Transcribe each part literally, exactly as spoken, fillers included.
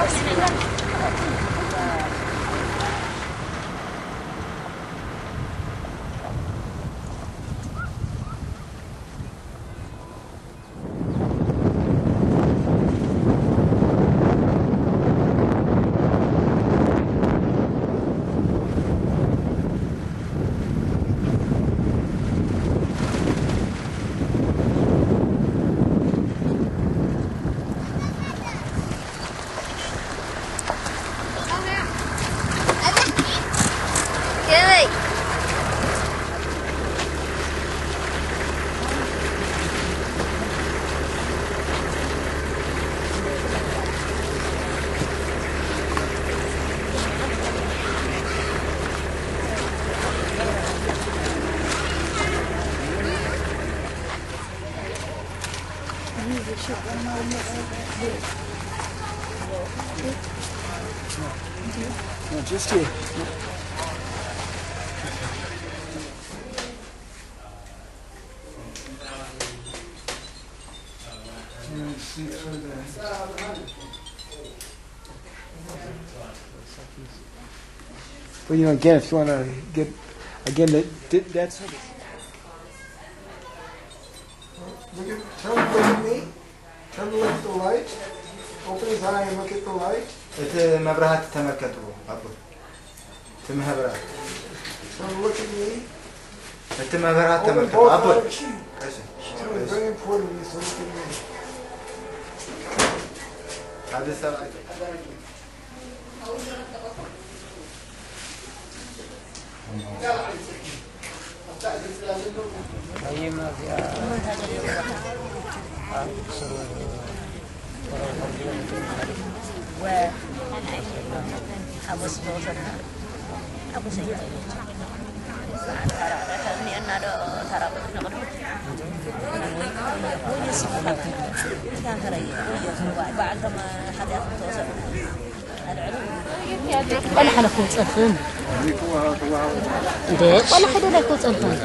No, just here. No. But you know, again, if you want to get, again, that, that's. Look at, turn, look at me. Turn to look at the light. Open his eye and look at the light. إنت مبرهات تمركتوا أبو. تمهبرات. Turn, look at me. إنت مبرهات تمركتوا أبو. It's very important to me, so look at me. هذا السبعة. Where I was voted. I was saying, ولا حدا كوت ألفين. ده ولا حدا لا كوت ألفين.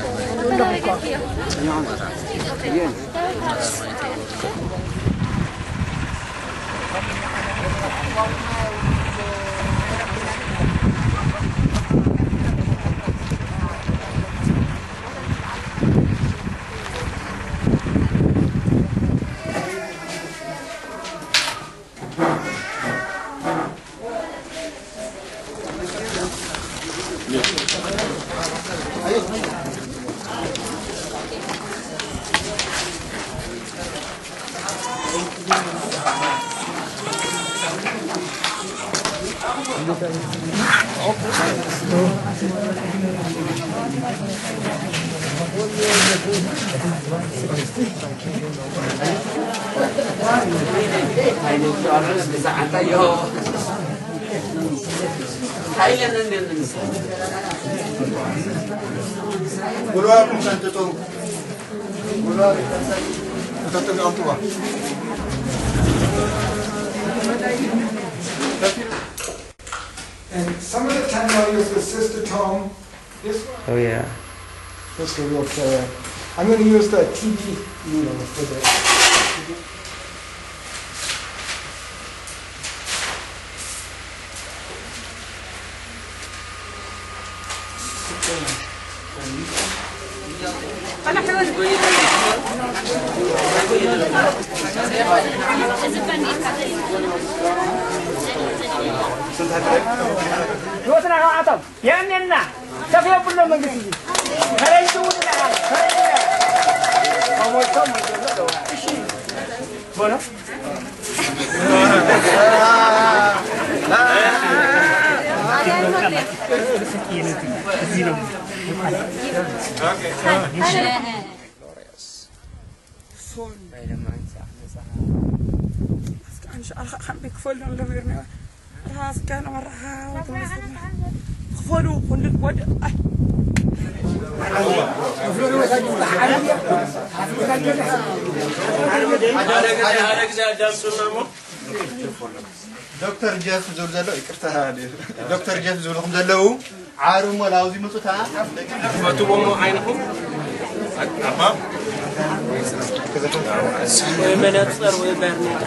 And some of the time I'll use the sister tone. This one. Oh yeah. This one will play. I'm going to use the T V needle for this. Dua tenang atau? Yang ni nak. Siapa yang belum mengerti? Hari itu ni nak. Hari ini. Kamu kamu itu tu. Mana? بكفل ولا بيرنا راس كان مرها خفلوا كل ود دكتور جيف زول زلوا يكرتها دكتور جيف زولهم زلوا عارم ولا وزي مصوتها ما تبغوا عينكم أمام ومنصر وبرنامج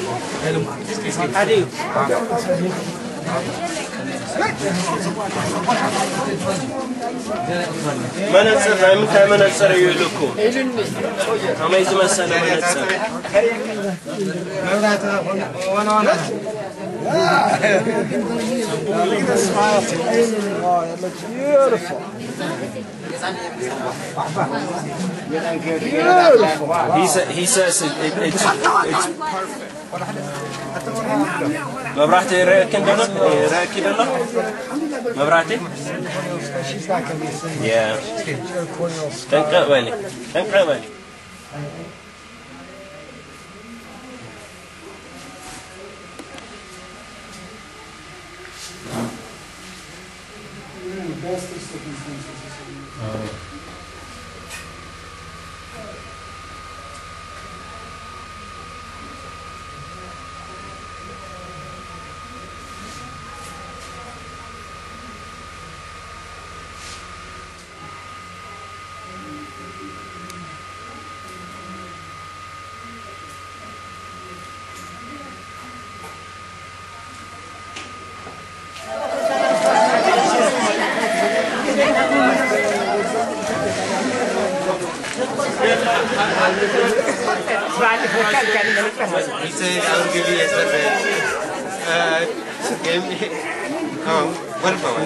هذه منصر هاي متى منصر يلوكو ما يزم السنة منصر وانا وانا Look at the smile. Oh, that looks beautiful. Beautiful. He said he says it, it, it's it's perfect. مبراتي راكن دنا راكي دنا مبراتي She's not going to be singing. yeah She's got a corneal scar. تنقى بالي تنقى بالي Best of circumstances. He said I will give you a survey. Uh, give me oh, one power.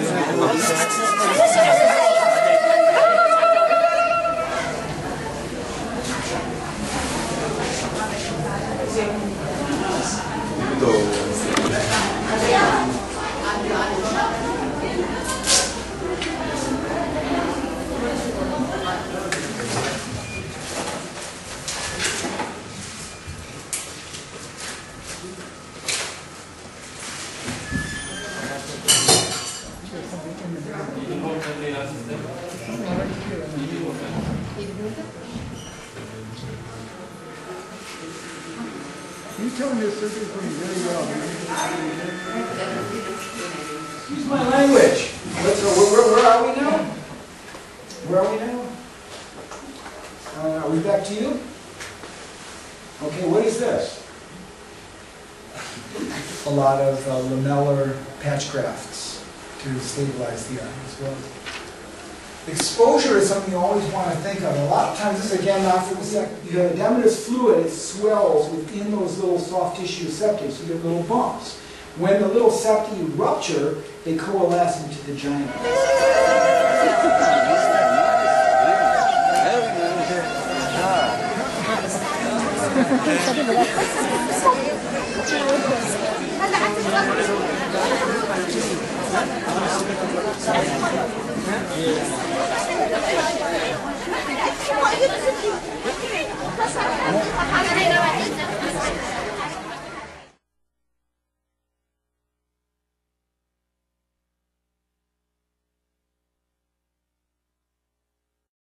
You tell me this surgery is going very well. Excuse my language. Let's, uh, where, where, where are we now? Where are we now? Uh, are we back to you? Okay, what is this? A lot of uh, lamellar patch grafts to stabilize the arm as well. Exposure is something you always want to think of. A lot of times, this again, after you have edematous fluid, it swells within those little soft tissue septae, so you get little bumps. When the little septae rupture, they coalesce into the giant.